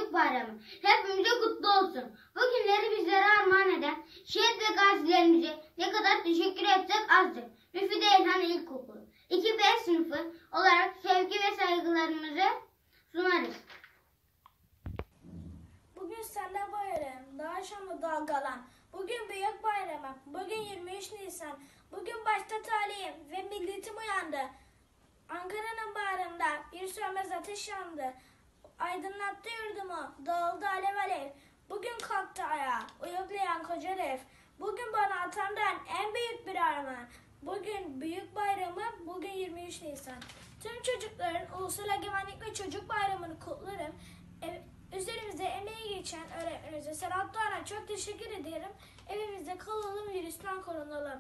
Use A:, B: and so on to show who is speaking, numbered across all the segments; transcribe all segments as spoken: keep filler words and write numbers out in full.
A: Çocuk Bayramı hepimize kutlu olsun. Bu günleri bizlere armağan eden şehit ve gazilerimize ne kadar teşekkür etsek azdır. Müfide Elhan İlkokulu iki B sınıfı olarak sevgi ve saygılarımızı sunarız.
B: Bugün senden bayram, daha şanlı dalgalan. Bugün büyük bayramım, bugün yirmi üç Nisan. Bugün başta talihim ve milletim uyandı. Ankara'nın bağrında bir sönmez ateş yandı. Aydınlattı yurdumu, dağıldı alev alev. Bugün kalktı ayağa, uyuklayan koca dev. Bugün bana atamdan en büyük bir armağan. Bugün büyük bayramı, bugün yirmi üç Nisan. Tüm çocukların Ulusal Egemenlik ve Çocuk Bayramı'nı kutlarım. E Üzerimizde emeği geçen öğretmenimize Serhat Doğan'a çok teşekkür ederim. Evimizde kalalım, virüsten korunalım.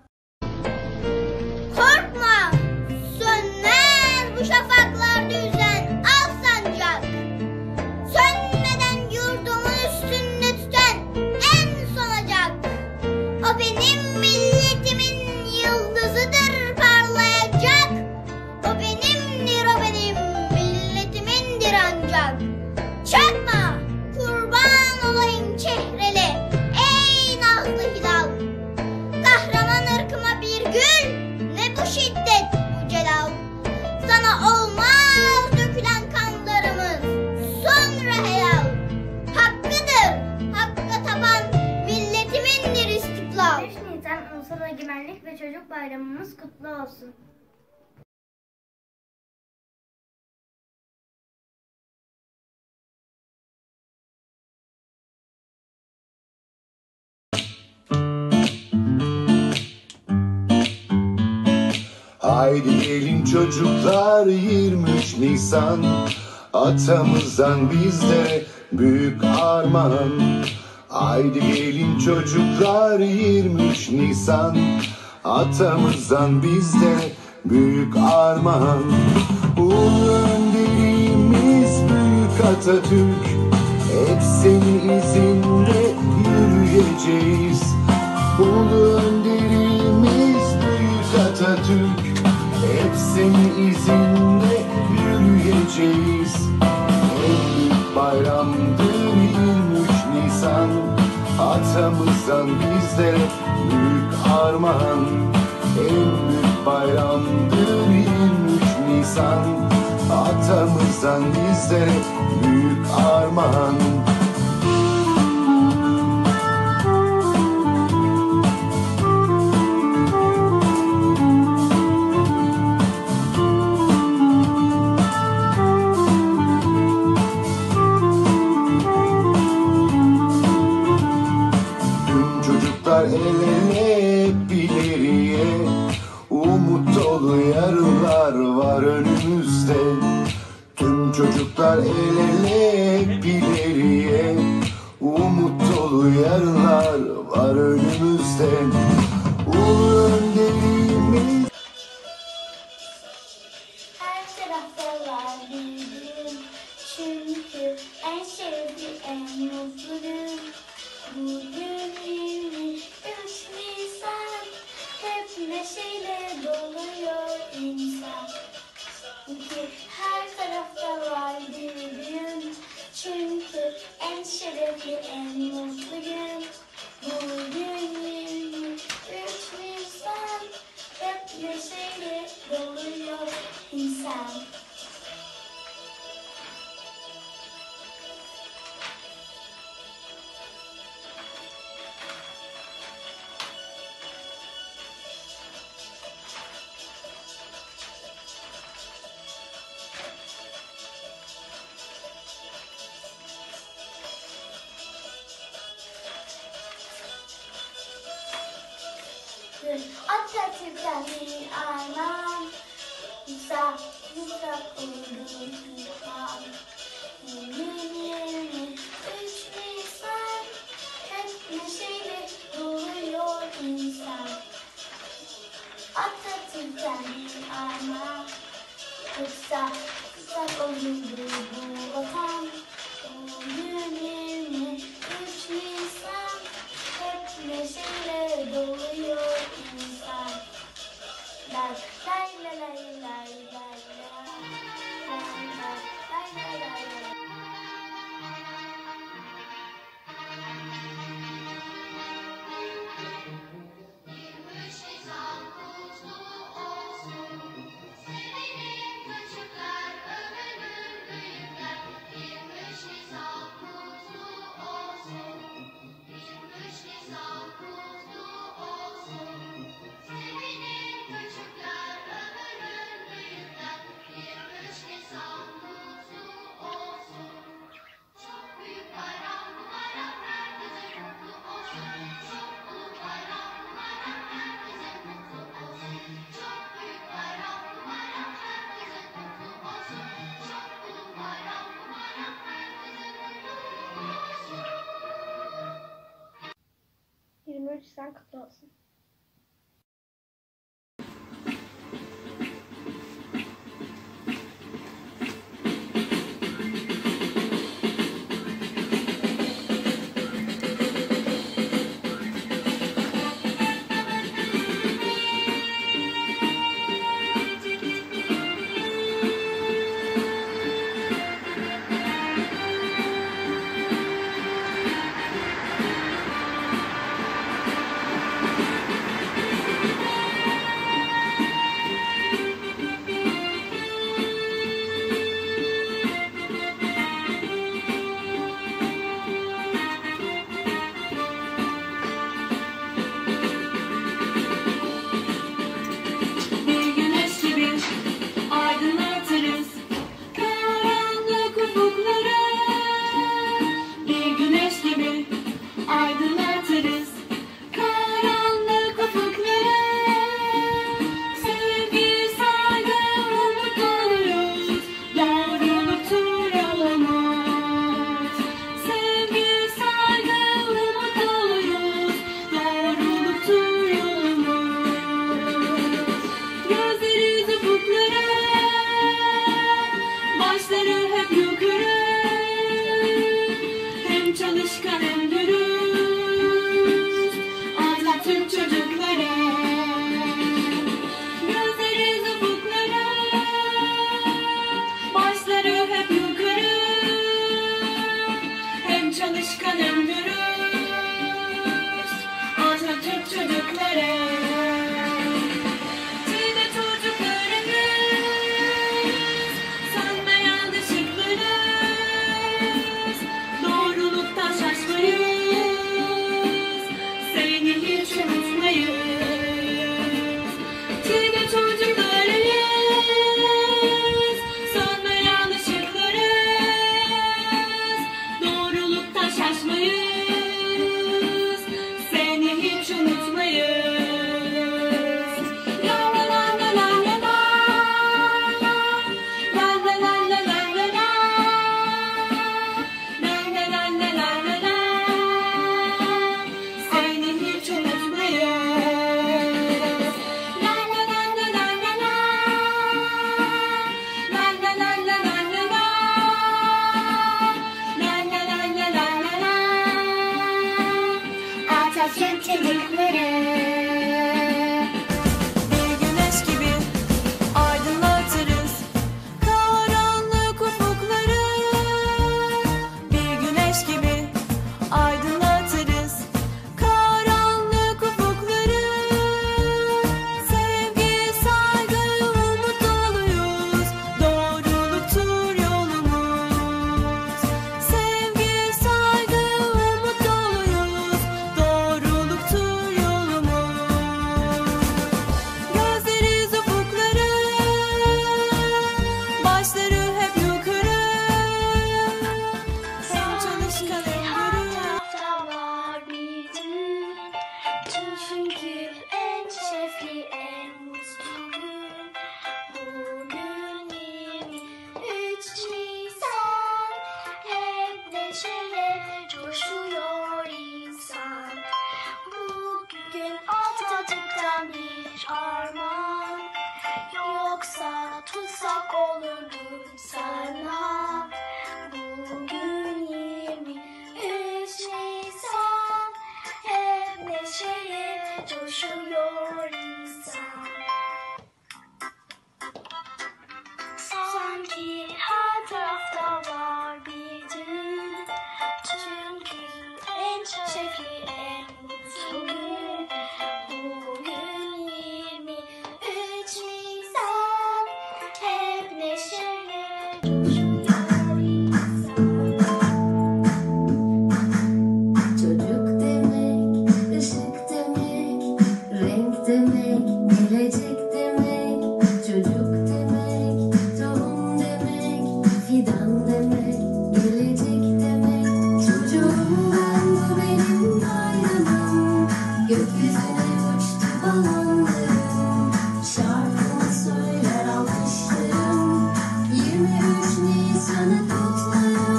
C: Korkma, sönmez bu şafaklarda yüzen al sancak. Sönmeden yurdumun üstünde tüten en sonacak. O benim milletimin yıldızıdır parlayacak. O benimdir, o benim milletimindir ancak. Çakma, kurban olayım çehreli, ey nazlı hilal. Kahraman ırkıma bir gül, ne bu şiddet bu celal. Sana olmaz dökülen kanlarımız, sonra helal. Hakkıdır, hakka tapan milletimindir istiklal.
B: beş Nisan Ulusal Egemenlik ve Çocuk Bayramımız kutlu olsun.
D: Haydi gelin çocuklar, yirmi üç Nisan atamızdan bizde büyük armağan. Haydi gelin çocuklar, yirmi üç Nisan atamızdan bizde büyük armağan. Ulu önderimiz büyük Atatürk, hep senin izinde yürüyeceğiz. Ulu önderimiz büyük Atatürk, hep senin izinde yürüyeceğiz. En büyük bayramdır yirmi üç Nisan, atamızdan bizde büyük armağan. En büyük bayramdır yirmi üç Nisan, atamızdan bizde büyük armağan. El ele hep ileriye, umut dolu yarınlar var önümüzde. Tüm çocuklar el ele hep ileriye, umut dolu yarınlar var önümüzde. Ulu önderimiz.
B: Her tarafta var bir gün, çünkü en sevdiğim en mutlu gün. Bugün yirmi üç Nisan, hep neşeyle doluyor insan. Çünkü her tarafta var bir gün, çünkü en şerefli en mutlu gün. Bugün yirmi üç Nisan, hep neşeyle doluyor insan. Atatürk'ten bir armağan, uzak uzak olduğum ilham. Bugün yirmi üç Nisan, hep neşeyle doluyor insan. Atatürk'ten bir armağan, uzak uzak olduğum bu vatan. Bugün yirmi üç Nisan, hep neşeyle doluyor insan. Lay lay lay lay lay lay lay. Nisan kutlu olsun.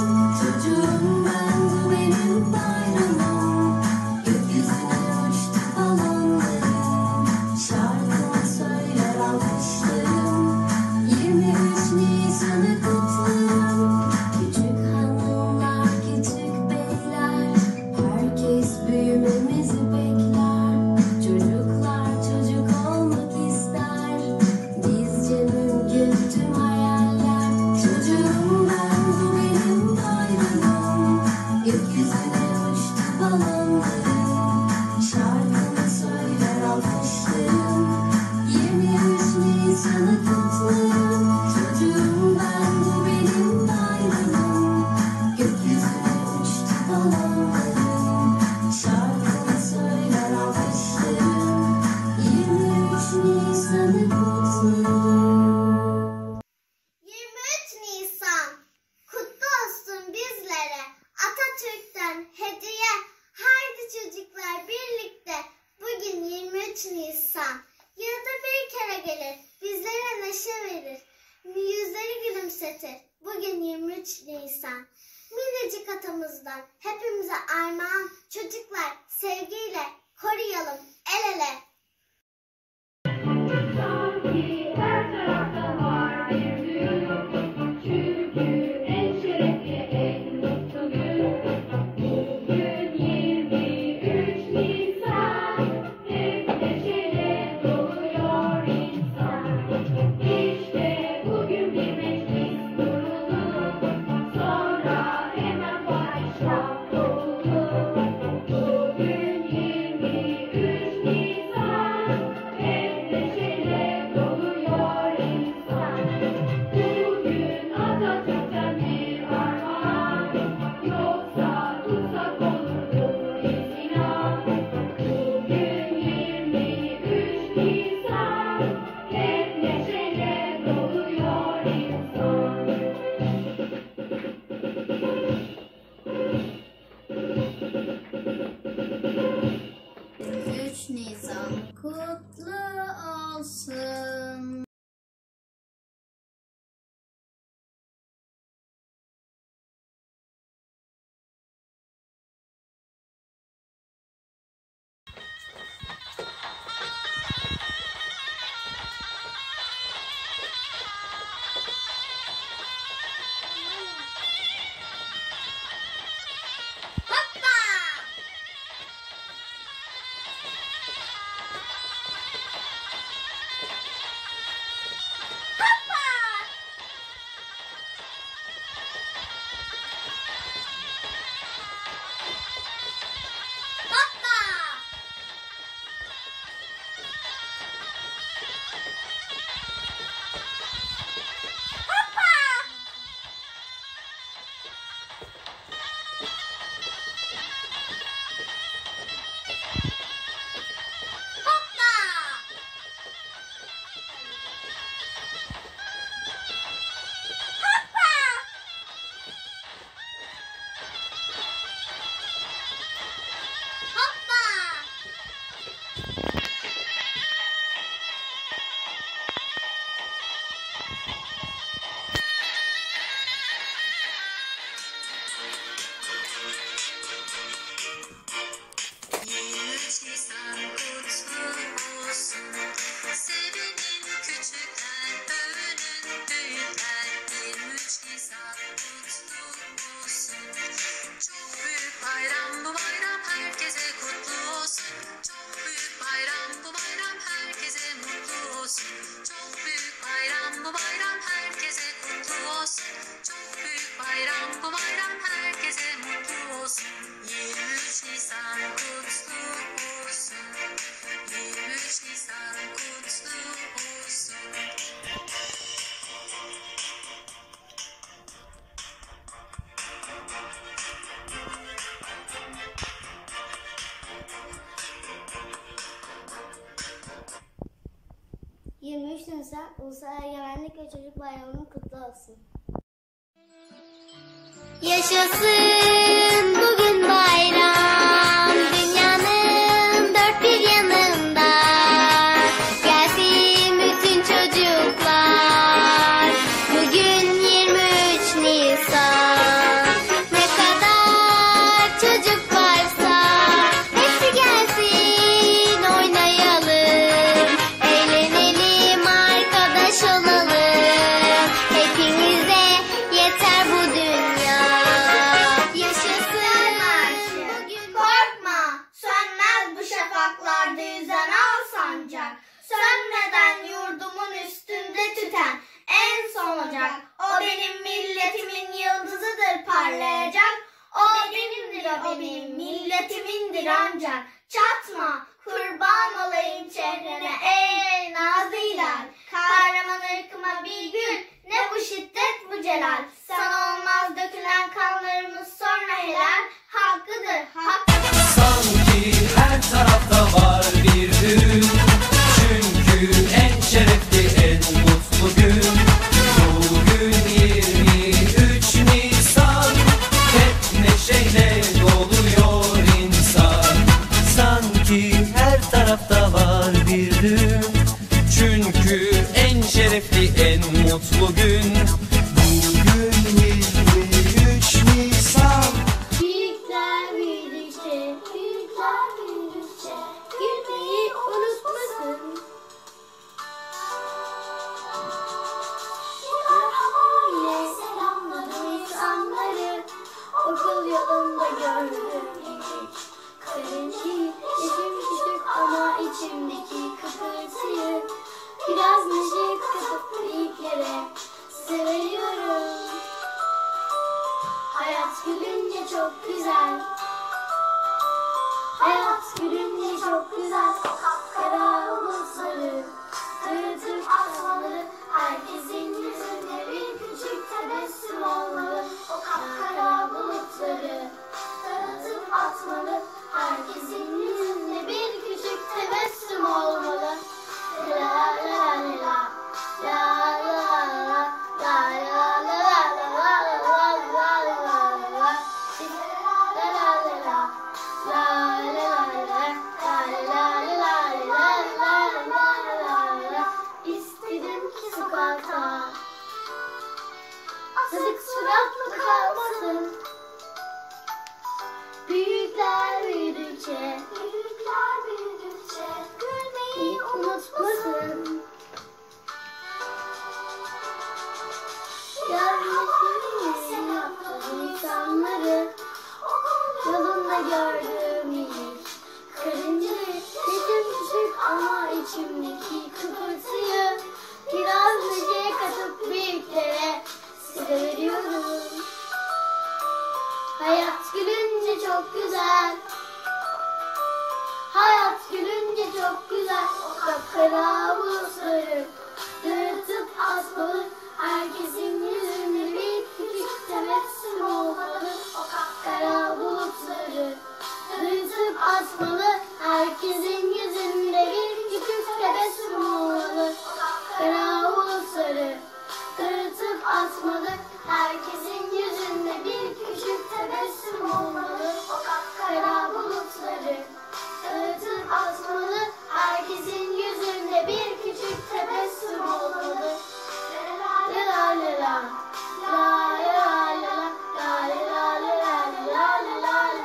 E: Gökyüzüne uçtu
C: üç Nisan. Minicik atamızdan hepimize armağan. Çocuklar sevgiyle koruyalım el ele.
E: üç Nisan kutlu olsun.
C: yirmi üç Nisan Ulusal Egemenlik ve Çocuk Bayramı'nın kutlu olsun. Yaşasın bugün bayram, dünyanın dört bir yanında. Gelsin bütün çocuklar, bugün yirmi üç Nisan. Ne kadar çocuk varsa hepsi gelsin, oynayalım, eğlenelim, arkadaş olalım. Hepimize yeter bu dünya. Yaşasın bugün, korkma, sönmez bu şafaklarda yüzen al sancak. Sönmeden yurdumun üstünde tüten en son ocak. O benim milletimin yıldızıdır parlayacak. O benimdir, o benim milletimindir ancak. Çatma, kurban olayım çehrene ey nazlı hilal. Kahraman ırkıma bir gül, ne bu şiddet bu celal. Sana olmaz dökülen kanlarımız sonra helal. Hakkıdır, hakkıdır.
F: Sanki her tarafta var bir düğün. Çünkü en şerefli, en mutlu gün bugün yirmi üç Nisan. Hep neşeyle doluyor insan. Sanki
B: okul yolunda gördüm ilk karıncayı. Yaşım küçük ama içimdeki kıpırtıyı biraz neşe katıp büyüklere seviyorum. Hayat gülünce çok güzel. Hayat gülünce çok güzel. Kapkara bulutları dağıtıp atmalı. Herkesin yüzünde bir küçük tebessüm olmalı. O kapkara bulutları dağıtıp atmalı. Herkesin yüzünde bir küçük tebessüm olmalı. La la la la la la la la la la Asık suratlı kalmasın. Büyükler büyüdükçe, büyükler büyüdükçe gülmeyi unutmasın. Görmüşsün yaptığın insanları, yolunda gördüğüm ilk karıncayı. Yaşım küçük ama içimdeki kıpırtıyı biraz neşe katıp büyüklere size veriyorum. Hayat gülünce çok güzel. Hayat gülünce çok güzel. O kapkara bulutları dağıtıp atmalı. Herkesin yüzünde bir küçük tebessüm olmalı. O kapkara bulutları dağıtıp atmalı. Herkesin yüzünde bir küçük tebessüm olmalı. O kapkara bulutları dağıtıp atmalı. Herkesin yüzünde bir küçük tebessüm olmalı. O kapkara bulutları dağıtıp atmalı. Herkesin yüzünde bir küçük tebessüm olmalı. La la la la la la la la la la la la la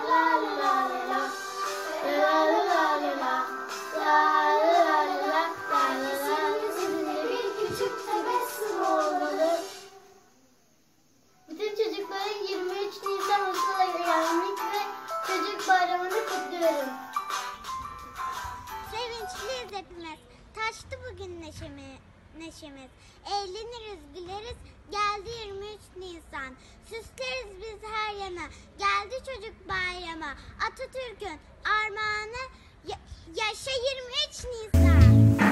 B: bütün çocukların yirmi üç Nisan Ulusal Egemenlik ve Çocuk Bayramı'nı kutluyorum.
G: Sevinçliyiz hepimiz. Taştı bugün neşemi, neşemiz. Eğleniriz, güleriz. Geldi yirmi üç Nisan. Süsleriz biz her yana. Geldi Çocuk Bayramı. Atatürk'ün armağanı. Ya, yaşa yirmi üç Nisan.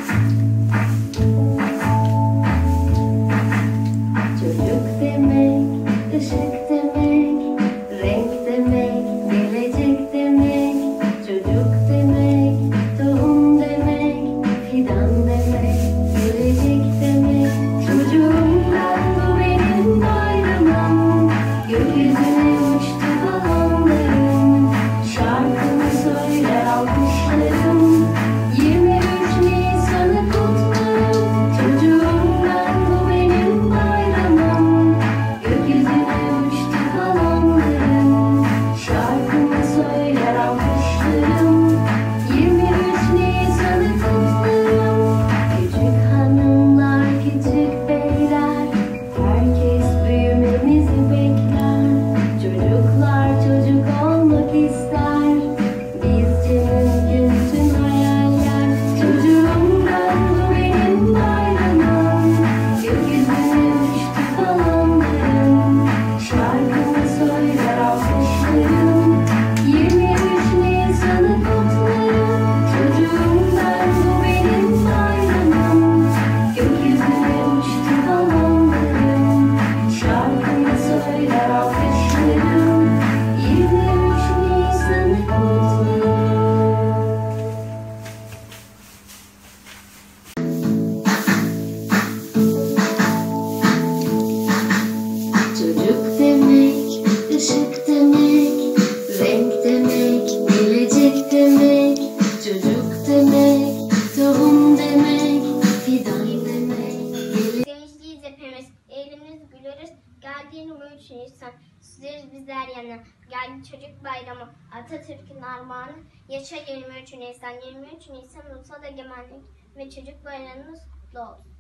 H: Çocuk demek, ışık demek, renk demek, gelecek demek. Çocuk demek, tohum demek, fidan demek, gelecek demek. Çocuğum ben, bu benim bayramım. Gökyüzüne uçtu balonlarım. Şarkımı söyler alkışlarım. yirmi üç Nisan'ı kutlarım. Çocuğum ben, bu benim bayramım. Gökyüzüne uçtu balonlarım. Şarkımı söyler alkışlarım. yirmi üç Nisan'ı kutlarım. Küçük hanımlar, küçük beyler, herkes büyümemizi bekler. Çocuklar çocuk olmak ister. Bizce mümkün tüm hayaller. Çocuğum ben, bu benim bayramım. Gökyüzüne uçtu balonlarım. Şarkımı söyler alkışlarım. yirmi üç Nisan'ı kutlarım. Çocuğum ben, bu benim bayramım. Gökyüzüne uçtu balonlarım. Şarkımı söyler alkışlarım. yirmi üç Nisan'ı kutlarım. Çocuk demek, ışık demek, renk demek, gelecek demek. Çocuk demek, tohum demek, fidan demek, gelecek.
A: Sevinçliyiz hepimiz. Eğleniriz, güleriz. Geldi yirmi üç Nisan. Sizleriz bizler yana. Geldi Çocuk Bayramı. Atatürk'ün armağanı. Yaşa yirmi üç Nisan. yirmi üç Nisan Ulusal Egemenlik ve Çocuk Bayramımız kutlu olsun.